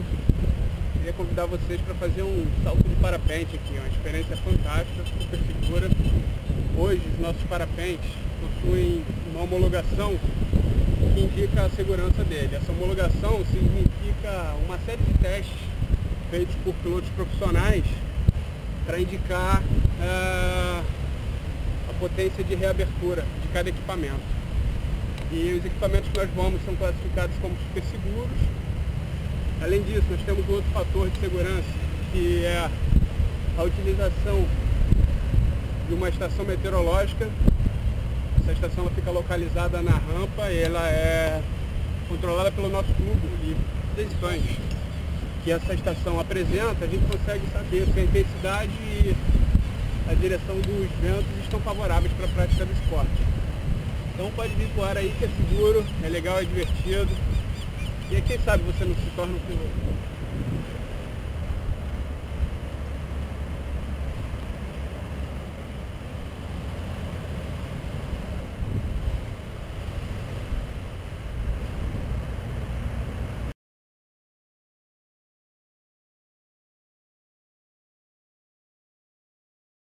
Queria convidar vocês para fazer um salto de parapente aqui, uma experiência fantástica, super segura. Hoje os nossos parapentes possuem uma homologação que indica a segurança dele. Essa homologação significa uma série de testes feitos por pilotos profissionais para indicar a potência de reabertura de cada equipamento. E os equipamentos que nós vamos são classificados como super seguros. Além disso, nós temos outro fator de segurança, que é a utilização de uma estação meteorológica. Essa estação ela fica localizada na rampa e ela é controlada pelo nosso tubo e decisões que essa estação apresenta, a gente consegue saber se a intensidade e a direção dos ventos estão favoráveis para a prática do esporte. Então pode vir voar aí que é seguro, é legal, é divertido. E aí, quem sabe você não se torna um piloto.